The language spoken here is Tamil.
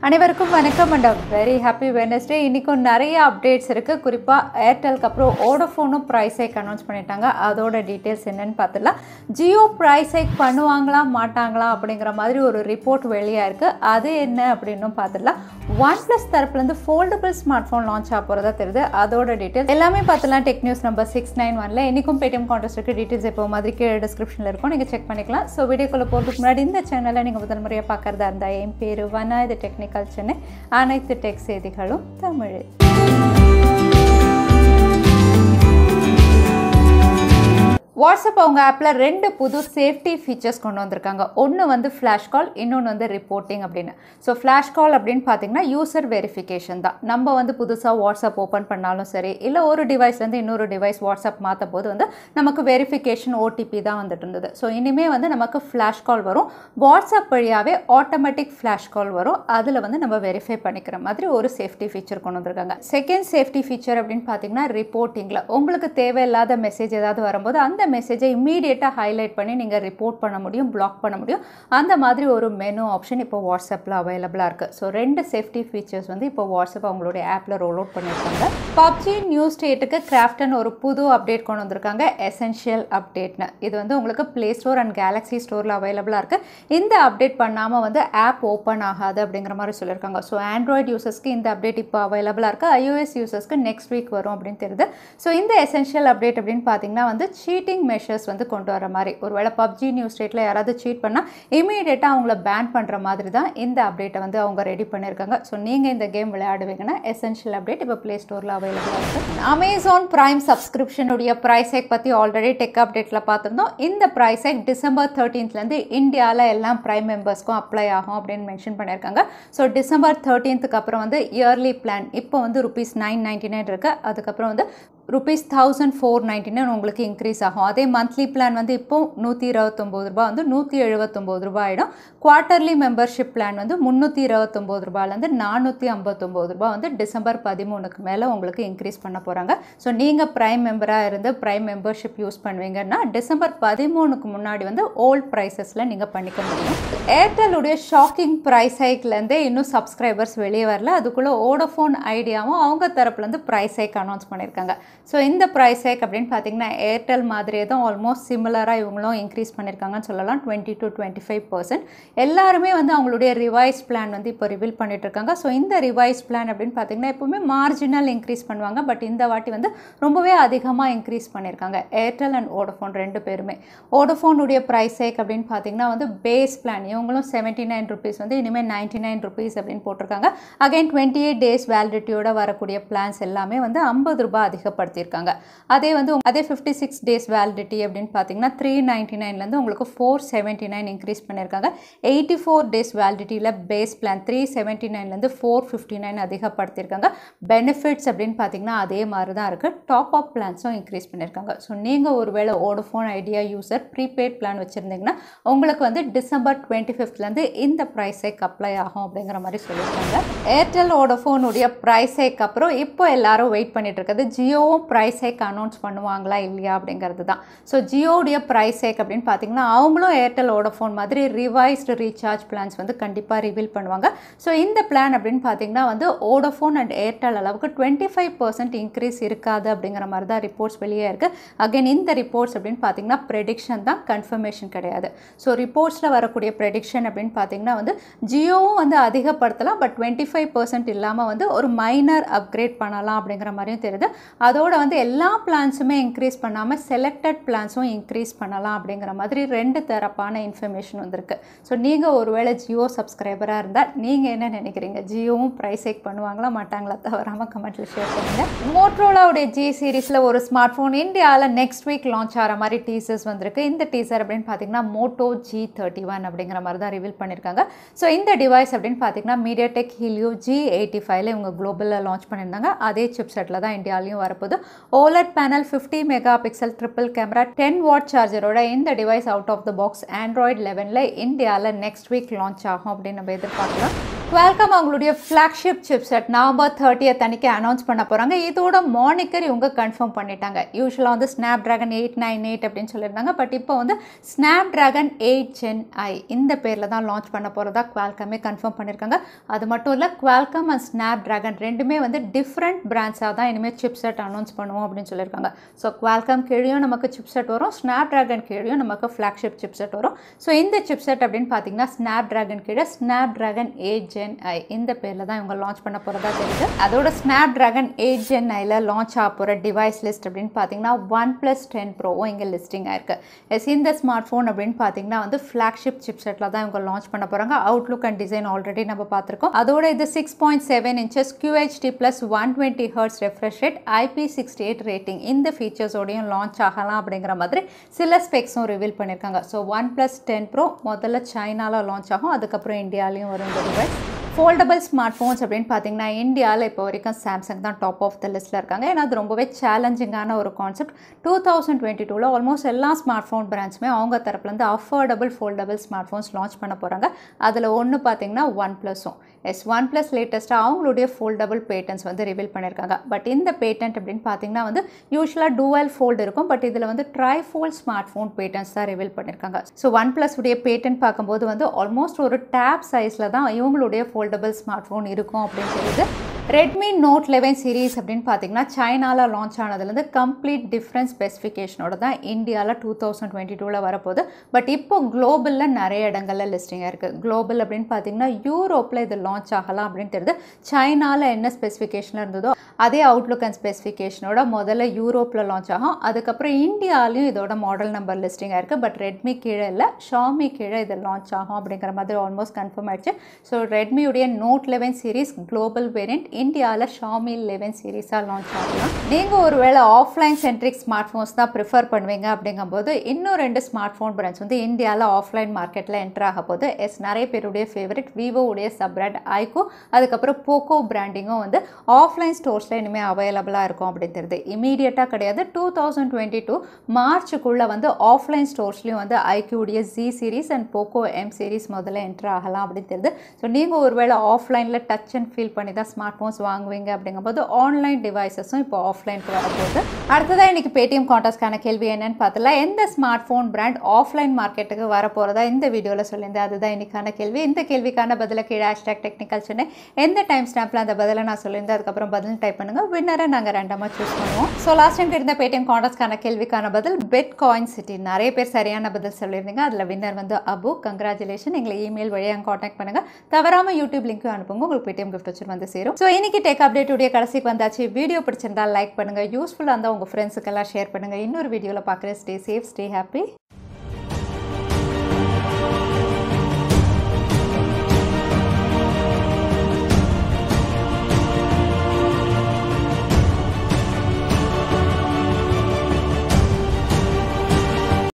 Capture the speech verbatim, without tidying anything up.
அனைவருக்கும் வணக்கம் அண்ட் வெரி ஹாப்பி வெனஸ்டே. இன்றைக்கும் நிறைய அப்டேட்ஸ் இருக்குது. குறிப்பாக ஏர்டெலுக்கு அப்புறம் வோடஃபோனும் ப்ரைஸ் ஹைக் அனௌன்ஸ் பண்ணிட்டாங்க. அதோட டீட்டெயில்ஸ் என்னென்னு பார்த்துடலாம். ஜியோ ப்ரைஸ் ஹைக் பண்ணுவாங்களா மாட்டாங்களா அப்படிங்கிற மாதிரி ஒரு ரிப்போர்ட் வெளியாக இருக்குது. அது என்ன அப்படின்னும் பார்த்துடலாம். ஒன் ப்ளஸ் தரப்புலேருந்து ஃபோல்டபுள் ஸ்மார்ட் ஃபோன் லான்ச் ஆக போகிறதா தெரியுது. அதோட டீட்டெயில்ஸ் எல்லாமே பார்த்துலாம். Tech news number six nine ஒனில் இன்றைக்கும் பேடிஎம் கான்டெஸ்ட் இருக்குது. டீட்டெயில்ஸ் எப்போ மாதிரி கீழே டிஸ்கிரிப்ஷனில் இருக்கும், நீங்கள் செக் பண்ணிக்கலாம். ஸோ வீடியோக்குள்ளே போகிறதுக்கு முன்னாடி இந்த சேனலை நீங்கள் முதல் முறையாக பார்க்குறதா இருந்தால் என் பேர் வனா, இது டெக்னிக்கல் சென்னை, அனைத்து டெக் செய்திகளும் தமிழில். வாட்ஸ்அப் அவங்க ஆப்பில் ரெண்டு புது சேஃப்டி ஃபீச்சர்ஸ் கொண்டு வந்திருக்காங்க. ஒன்று வந்து ஃப்ளாஷ் கால், இன்னொன்று வந்து ரிப்போர்ட்டிங் அப்படின்னு. ஸோ ஃப்ளாஷ் கால் அப்படின்னு பார்த்தீங்கன்னா யூசர் வெரிஃபிகேஷன் தான். நம்ம வந்து புதுசாக வாட்ஸ்அப் ஓப்பன் பண்ணாலும் சரி, இல்லை ஒரு டிவைஸ்லேருந்து இன்னொரு டிவைஸ் வாட்ஸ்அப் மாற்றும் போது வந்து நமக்கு வெரிஃபிகேஷன் ஓடிபி தான் வந்துட்டு இருந்தது. ஸோ இனிமேல் வந்து நமக்கு ஃப்ளாஷ் கால் வரும். வாட்ஸ்அப் வழியாகவே ஆட்டோமேட்டிக் ஃப்ளாஷ் கால் வரும். அதில் வந்து நம்ம வெரிஃபை பண்ணிக்கிற மாதிரி ஒரு சேஃப்டி ஃபீச்சர் கொண்டு வந்திருக்காங்க. செகண்ட் சேஃப்டி ஃபீச்சர் அப்படின்னு பார்த்தீங்கன்னா ரிப்போர்ட்டிங்கில் உங்களுக்கு தேவையில்லாத மெசேஜ் ஏதாவது வரும்போது அந்த மெசேஜை இம்மீடியட்டாக ஹைலைட் பண்ணி நீங்கள் ரிப்போர்ட் பண்ண முடியும், பிளாக் பண்ண முடியும். அந்த மாதிரி ஒரு மெனு ஆப்ஷன் இப்போ வாட்ஸ்அப்பில் அவைலபிளாக இருக்குது. ஸோ ரெண்டு சேஃப்டி ஃபீச்சர்ஸ் வந்து இப்போ வாட்ஸ்அப் அவங்களுடைய ஆப்பில் ரோல் அவுட் பண்ணியிருக்காங்க. பப்ஜி நியூ ஸ்டேட்டுக்கு கிராஃப்டன் ஒரு புது அப்டேட் கொண்டு வந்திருக்காங்க, எசென்ஷியல் அப்டேட்னு. இது வந்து உங்களுக்கு ப்ளே ஸ்டோர் அண்ட் கேலக்ஸி ஸ்டோரில் அவைலபிளாக இருக்குது. இந்த அப்டேட் பண்ணாமல் வந்து ஆப் ஓப்பன் ஆகாது அப்படிங்கிற மாதிரி சொல்லியிருக்காங்க. ஸோ ஆண்ட்ராய்டு யூசர்ஸ்க்கு இந்த அப்டேட் இப்போ அவைலபிளாக இருக்குது. ஐஓஎஸ் யூசர்ஸ்க்கு நெக்ஸ்ட் வீக் வரும் அப்படின்னு தெரியுது. ஸோ இந்த எசென்ஷியல் அப்டேட் அப்படின்னு பார்த்தீங்கன்னா வந்து சீட்டிங் மெஷர்ஸ் வந்து கொண்டு வர மாதிரி. ஒருவேளை பப்ஜி நியூ ஸ்டேட்டில் யாராவது சீட் பண்ணால் இமீடியட்டாக அவங்கள பேன் பண்ணுற மாதிரி தான் இந்த அப்டேட்டை வந்து அவங்க ரெடி பண்ணியிருக்காங்க. ஸோ நீங்கள் இந்த கேம் விளையாடுவீங்கன்னா எசென்ஷியல் அப்டேட் இப்போ ப்ளே ஸ்டோரில் அவைலபிளாக இருக்குது. அமேசான் பிரைம் சப்ஸ்கிரிப்ஷனுடைய ப்ரைஸ் ஹைக் பற்றி ஆல்ரெடி டெக் அப்டேட்டில் பார்த்துருந்தோம். இந்த ப்ரைஸ் ஹைக் டிசம்பர் தேர்ட்டீன்த்லேருந்து இந்தியாவில் எல்லாம் பிரைம் மெம்பர்ஸ்க்கும் அப்ளை ஆகும் அப்படின்னு மென்ஷன் பண்ணியிருக்காங்க. ஸோ டிசம்பர் தேர்ட்டீன்த்துக்கு அப்புறம் வந்து இயர்லி பிளான் இப்போ வந்து ருபீஸ் நைன் நைன்டி நைன் இருக்குது. அதுக்கப்புறம் வந்து rupees thousand four ninety nine உங்களுக்கு இன்க்ரீஸ் ஆகும். அதே மந்த்லி பிளான் வந்து இப்போ நூற்றி இருபத்தொம்போது ரூபா வந்து நூற்றி எழுபத்தொம்போது ரூபாய் ஆகிடும். குவார்ட்டர்லி மெம்பர்ஷிப் பிளான் வந்து முந்நூற்றி இருபத்தொம்போது ரூபாயிலேருந்து நானூற்றி ஐம்பத்தொம்போது ரூபா வந்து டிசம்பர் பதிமூணுக்கு மேலே உங்களுக்கு இன்க்ரீஸ் பண்ண போகிறாங்க. ஸோ நீங்கள் ப்ரைம் மெம்பராக இருந்து ப்ரைம் மெம்பர்ஷிப் யூஸ் பண்ணுவீங்கன்னா டிசம்பர் பதிமூணுக்கு முன்னாடி வந்து ஓல்ட் ப்ரைஸஸில் நீங்கள் பண்ணிக்க முடியும். ஏர்டெலுடைய ஷாக்கிங் ப்ரைஸ் ஹைக்லேருந்தே இன்னும் சப்ஸ்கிரைபர்ஸ் வெளியே வரல. அதுக்குள்ளே வோடஃபோன் ஐடியாவும் அவங்க தரப்புலேருந்து ப்ரைஸ் ஹைக் அனௌன்ஸ் பண்ணியிருக்காங்க. ஸோ இந்த ப்ரைஸ் ஹைக் அப்படின்னு பார்த்தீங்கன்னா ஏர்டெல் மாதிரியே தான் ஆல்மோஸ்ட் சிமிலராக இவங்களும் இன்க்ரீஸ் பண்ணியிருக்காங்கன்னு சொல்லலாம். Twenty two twenty five percent எல்லாருமே வந்து அவங்களுடைய ரிவைஸ் பிளான் வந்து இப்போ ரிவீல் பண்ணிட்டு இருக்காங்க. ஸோ இந்த ரிவைஸ் பிளான் அப்படின்னு பார்த்தீங்கன்னா எப்பவுமே மார்ஜினல் இன்க்ரீஸ் பண்ணுவாங்க. பட் இந்த வாட்டி வந்து ரொம்பவே அதிகமாக இன்க்ரீஸ் பண்ணியிருக்காங்க ஏர்டெல் அண்ட் வோடஃபோன் ரெண்டு பேருமே. வோடஃபோனுடைய ப்ரைஸ் ஹைக் அப்படின்னு பார்த்தீங்கன்னா வந்து பேஸ் பிளான் இவங்களும் செவன்ட்டி நைன் ருபீஸ் வந்து இனிமேல் நைன்ட்டி நைன் ருபீஸ் அப்படின்னு போட்டிருக்காங்க. அகைன் டுவெண்ட்டி எயிட் டேஸ் வேலிடிட்டியோட வரக்கூடிய பிளான்ஸ் எல்லாமே வந்து ஐம்பது ரூபாய் அதிகப்படுத்தியிருக்காங்க. அதே வந்து அதே ஃபிஃப்டி சிக்ஸ் டேஸ் வேலிடிட்டி அப்படின்னு பார்த்தீங்கன்னா த்ரீ நைன்டி நைன்லேருந்து உங்களுக்கு ஃபோர் செவன்ட்டி நைன் இன்க்ரீஸ் பண்ணியிருக்காங்க. எயிட்டி ஃபோர் டேஸ் வேலிடிட்டியில் பேஸ் பிளான் த்ரீ செவன்ட்டி நைன்லேருந்து ஃபோர் ஃபிஃப்டி நைன் அதிகப்படுத்தியிருக்காங்க. பெனிஃபிட்ஸ் அப்படின்னு பார்த்தீங்கன்னா அதே மாதிரி தான் இருக்குது. டாப் அப் பிளான்ஸும் இன்க்ரீஸ் பண்ணியிருக்காங்க. ஸோ நீங்கள் ஒருவேளை Vodafone Idea user prepaid plan வச்சுருந்தீங்கன்னா உங்களுக்கு வந்து டிசம்பர் டுவெண்ட்டி ஃபிஃப்த்லேருந்து இந்த ப்ரைஸ் ஹைக் அப்ளை ஆகும் அப்படிங்கிற மாதிரி சொல்லியிருக்காங்க. ஏர்டெல் வோடஃபோனுடைய ப்ரைஸ் ஹைக் அப்புறம் இப்போ எல்லாரும் வெயிட் பண்ணிட்டு இருக்கிறது ஜியோவும் ப்ரைஸ் ஹைக் அனௌன்ஸ் பண்ணுவாங்களா இல்லையா அப்படிங்கிறது தான். ஸோ ஜியோடைய ப்ரைஸ் ஹைக் அப்படின்னு பார்த்தீங்கன்னா அவங்களும் ஏர்டெல் வோடஃபோன் மாதிரி ரிவைஸ்டு ரீசார்ஜ் பிளான்ஸ் வந்து கண்டிப்பாக ரிவீல் பண்ணுவாங்க. ஸோ இந்த பிளான் அப்படின்னு பார்த்தீங்கன்னா வந்து வோடஃபோன் அண்ட் ஏர்டெல் அளவுக்கு டுவெண்ட்டி ஃபைவ் பர்சன்ட் இன்க்ரீஸ் இருக்காது அப்படிங்கிற மாதிரி தான் ரிப்போர்ட்ஸ் வெளியே இருக்குது. அகைன் இந்த ரிப்போர்ட்ஸ் அப்படின்னு பார்த்தீங்கன்னா ப்ரெடிக்ஷன் தான், கன்ஃபர்மேஷன் கிடையாது. ஸோ ரிப்போர்ட்ஸில் வரக்கூடிய ப்ரெடிக்ஷன் அப்படின்னு பார்த்தீங்கன்னா வந்து ஜியோவும் வந்து அதிகப்படுத்தலாம், பட் டுவெண்ட்டி ஃபைவ் பர்சன்ட் இல்லாமல் வந்து ஒரு மைனர் அப்கிரேட் பண்ணலாம் அப்படிங்கிற மாதிரியும் தெரியுது. அதோட வந்து எல்லா பிளான்ஸுமே இன்க்ரீஸ் பண்ணாமல் செலக்டட் பிளான்ஸும் இன்க்ரீஸ் பண்ணலாம் அப்படிங்கிற மாதிரி ரெண்டு தரப்பான இன்ஃபர்மேஷன் வந்திருக்கு. ஸோ நீங்கள் ஒருவேளை ஜியோ சப்ஸ்கிரைபராக இருந்தால் நீங்கள் என்ன நினைக்கிறீங்க? ஜியோவும் ப்ரைஸ் ஹைக் பண்ணுவாங்களா மாட்டாங்களா? தவறாமல் கமெண்ட்டில் ஷேர் பண்ணுங்கள். மோட்டோரோலாவுடைய ஜி சீரீஸில் ஒரு ஸ்மார்ட் ஃபோன் இந்தியாவில் நெக்ஸ்ட் வீக் லான்ச் ஆகிற மாதிரி டீசர்ஸ் வந்திருக்கு. இந்த டீசர் அப்படின்னு பார்த்தீங்கன்னா மோட்டோ ஜி தேர்ட்டி ஒன் அப்படிங்கிற மாதிரி தான் ரிவீல் பண்ணியிருக்காங்க. ஸோ இந்த டிவைஸ் அப்படின்னு பார்த்தீங்கன்னா மீடியாடெக் ஹீலியோ ஜி எயிட்டி ஃபைவ்ல இவங்க குளோபலில் லான்ச் பண்ணியிருந்தாங்க. அதே சிப் செட்டில் தான் இந்தியாலையும் வரப்போகுது. OLED panel, fifty mega pixel triple camera, ten watt சார்ஜரோட இந்த device out of the box Android லெவனில் இந்தியாவில் நெக்ஸ்ட் வீக் லான்ச் ஆகும் அப்படின்னு நம்ம எதிர்பார்க்கலாம். Qualcomm அவங்களுடைய flagship chipset November thirtieth அன்னைக்கு அனௌன்ஸ் பண்ண போறாங்க. இதோட மானிக்கர் இவங்க கன்ஃபார்ம் பண்ணிட்டாங்க. யூசுவலா வந்து Snapdragon eight ninety-eight அப்படினு சொல்லிருந்தாங்க. பட் இப்போ வந்து Snapdragon eight Gen I இந்த பேர்ல தான் லான்ச் பண்ண போறதா Qualcomm கன்ஃபார்ம் பண்ணிருக்காங்க. அது மட்டும் இல்ல Qualcomm and Snapdragon ரெண்டுமே வந்து டிஃபரண்ட் பிராண்ட்ஸா தான் இனிமே chipset அனௌன்ஸ் பண்ணுவோம் அப்படினு சொல்லிருக்காங்க. சோ Qualcomm கீழயும் நமக்கு chipset வரும், Snapdragon கீழயும் நமக்கு flagship chipset வரும். சோ இந்த chipset அப்படினு பாத்தீங்கன்னா Snapdragon கீழ Snapdragon eight Gen I இந்த பேர்ல தான் இவங்க லான்ச் பண்ண போறதா தெரியுது. அதோட Snapdragon eight Gen I ல லான்ச் ஆக போற டிவைஸ் லிஸ்ட் அப்படினு பாத்தீங்கன்னா OnePlus ten Pro இங்க லிஸ்டிங் ஆயிருக்கு. எஸ் இந்த ஸ்மார்ட் போன் அப்படினு பாத்தீங்கன்னா வந்து flagship chipsetல தான் இவங்க லான்ச் பண்ண போறாங்க. அவுட்லுக் அண்ட் டிசைன் ஆல்ரெடி நம்ம பார்த்திருக்கோம். அதோட இது six point seven inches Q H D plus one twenty hertz refresh rate I P six eight rating இந்த ஃபீச்சர்ஸ் ஓடையும் லான்ச் ஆகலாம் அப்படிங்கிற மாதிரி சில ஸ்பெக்ஸும் ரிவீல் பண்ணிருக்காங்க. ஸோ OnePlus ten Pro முதல்ல சைனால லான்ச் ஆகும், அதுக்கப்புறம் இந்தியாலையும் வரும் இந்த டிவைஸ். ஃபோல்டபிள் ஸ்மார்ட் ஃபோன்ஸ் அப்படின்னு பார்த்தீங்கன்னா இந்தியாவில் இப்போ வரைக்கும் சாம்சங் தான் டாப் ஆஃப் த லிஸ்ட்டில் இருக்காங்க. ஏன்னா அது ரொம்பவே சேலஞ்சிங்கான ஒரு கான்செப்ட். டூ தௌசண்ட் டுவெண்ட்டி டூவில் ஆல்மோஸ்ட் எல்லா ஸ்மார்ட் ஃபோன் பிராண்ட்ஸுமே அவங்க தரப்புலேருந்து affordable foldable smart phones launch பண்ண போகிறாங்க. அதில் ஒன்று பார்த்தீங்கன்னா ஒன் ப்ளஸும் எஸ் ஒன் ப்ளஸ் லேட்டஸ்ட்டாக அவங்களுடைய ஃபோல்டபிள் பேட்டன்ஸ் வந்து ரிவீல் பண்ணியிருக்காங்க. பட் இந்த பேட்டன்ட் அப்படின்னு பார்த்தீங்கன்னா வந்து யூஸ்வலாக டூவல் ஃபோல்டு இருக்கும், பட் இதில் வந்து tri fold smart phone patents தான் ரிவீல் பண்ணியிருக்காங்க. ஸோ ஒன் ப்ளஸ் உடைய பேட்டன்ட் பார்க்கும்போது வந்து ஆல்மோஸ்ட் ஒரு டேப் சைஸில் தான் இவங்களுடைய ஃபோல்டபிள் ஸ்மார்ட் ஃபோன் இருக்கும் அப்படின்னு தெரியுது. Redmi Note eleven சீரீஸ் அப்படின்னு பார்த்தீங்கன்னா சைனாவில் லான்ச் ஆனதுலேருந்து கம்ப்ளீட் டிஃப்ரெண்ட் ஸ்பெசிஃபிகேஷனோட தான் இந்தியாவில் டூ தௌசண்ட் டுவெண்ட்டி டூவில் வரப்போகுது. பட் இப்போ குளோபலில் நிறைய இடங்களில் லிஸ்டிங்காக இருக்குது. குளோபல் அப்படின்னு பார்த்தீங்கன்னா யூரோப்பில் இது லான்ச் ஆகலாம் அப்படின்னு தெரியுது. சைனாவில் என்ன ஸ்பெசிஃபிகேஷன் இருந்ததோ அதே அவுட்லுக் அண்ட் ஸ்பெசிஃபிகேஷனோட முதல்ல யூரோப்பில் லான்ச் ஆகும். அதுக்கப்புறம் இந்தியாலையும் இதோட மாடல் நம்பர் லிஸ்டிங்காக இருக்குது. பட் ரெட்மி கீழே இல்லை, ஷாமி கீழே இது லான்ச் ஆகும் அப்படிங்கிற மாதிரி ஆல்மோஸ்ட் கன்ஃபார்ம் ஆயிடுச்சு. ஸோ ரெட்மியுடைய note eleven series global variant இந்தியாவில் ஷாமி லெவன் சீரீஸாக லான்ச் ஆகலாம். நீங்கள் ஒருவேளை ஆஃப்லைன் சென்ட்ரிக் ஸ்மார்ட் ஃபோன்ஸ் தான் ப்ரிஃபர் பண்ணுவீங்க அப்படிங்கும்போது இன்னும் ரெண்டு ஸ்மார்ட் ஃபோன் பிராண்ட்ஸ் வந்து இந்தியாவில் ஆஃப்லைன் மார்க்கெட்டில் என்டர் ஆக போது. எஸ் நிறைய பேருடைய ஃபேவரட் விவோவுடைய சப் பிராண்ட் ஐகோ, அதுக்கப்புறம் போக்கோ பிராண்டிங்கும் வந்து ஆஃப்லைன் ஸ்டோர்ஸில் இனிமேல் அவைலபிளாக இருக்கும் அப்படின்னு தெரியுது. இமீடியட்டாக கிடையாது, டூ தௌசண்ட் டுவெண்ட்டி டூ மார்ச்சுக்குள்ளே வந்து ஆஃப்லைன் ஸ்டோர்ஸ்லையும் வந்து ஐக்யூடைய G series and Poco M series முதல்ல என்டர் ஆகலாம் அப்படின்னு தெரியுது. ஸோ நீங்கள் ஒருவேளை ஆஃப்லைனில் டச் அண்ட் ஃபீல் பண்ணி தான் ஸ்மார்ட் ஃபோன்ஸ் வாங்குவீங்க அப்படிங்கும்போது ஆன்லைன் டிவைசஸும் இப்போ ஆஃப்லைனுக்கு வரப்போகுது. அடுத்ததான் இன்னைக்கு பேடிஎம் கான்டாஸ்ட்கான கேள்வி என்னன்னு பார்த்தலாம். எந்த ஸ்மார்ட் ஃபோன் பிராண்ட் ஆஃப்லைன் மார்க்கெட்டுக்கு வரப்போகிறதா இந்த வீடியோவில் சொல்லியிருந்தேன். அதுதான் இன்னைக்கான கேள்வி. இந்த கேள்விக்கான பதில கீழே ஹேஷ்டாக் டெக்னிக்கல் சென்னை எந்த டைம் ஸ்டாம்பில் அந்த பதிலை நான் சொல்லியிருந்தேன் அதுக்கப்புறம் பதில் டைப் பண்ணுங்க. வின்னரை நாங்கள் ரெண்டமாக சூஸ் பண்ணுவோம். ஸோ லாஸ்ட் டைம் இருந்த பேடிஎம் கான்டாஸ்ட்கான கேள்விக்கான பதில் பெட் காயின் சிட்டி. நிறைய பேர் சரியான பதில் சொல்லியிருந்தீங்க. அதில் வின்னர் வந்து அபு. கங்க்ராச்சுலேஷன். எங்களை இமெயில் வழியாக கான்டாக்ட் பண்ணுங்க. தவறாமல் யூடியூப் லிங்க்கும் அனுப்புங்க, உங்களுக்கு பேடிஎம் கிஃப்ட் வச்சு வந்து சேரும். ஸோ இன்னைக்கு டெக் அப்டேட் உடைய கடைசிக்கு வந்தாச்சு. வீடியோ பிடிச்சிருந்தா லைக் பண்ணுங்க, யூஸ்ஃபுல்லாக இருந்தால் உங்கள் ஃப்ரெண்ட்ஸுக்கெல்லாம் ஷேர் பண்ணுங்க. இன்னொரு வீடியோவில் பார்க்குறேன். Stay safe, stay happy.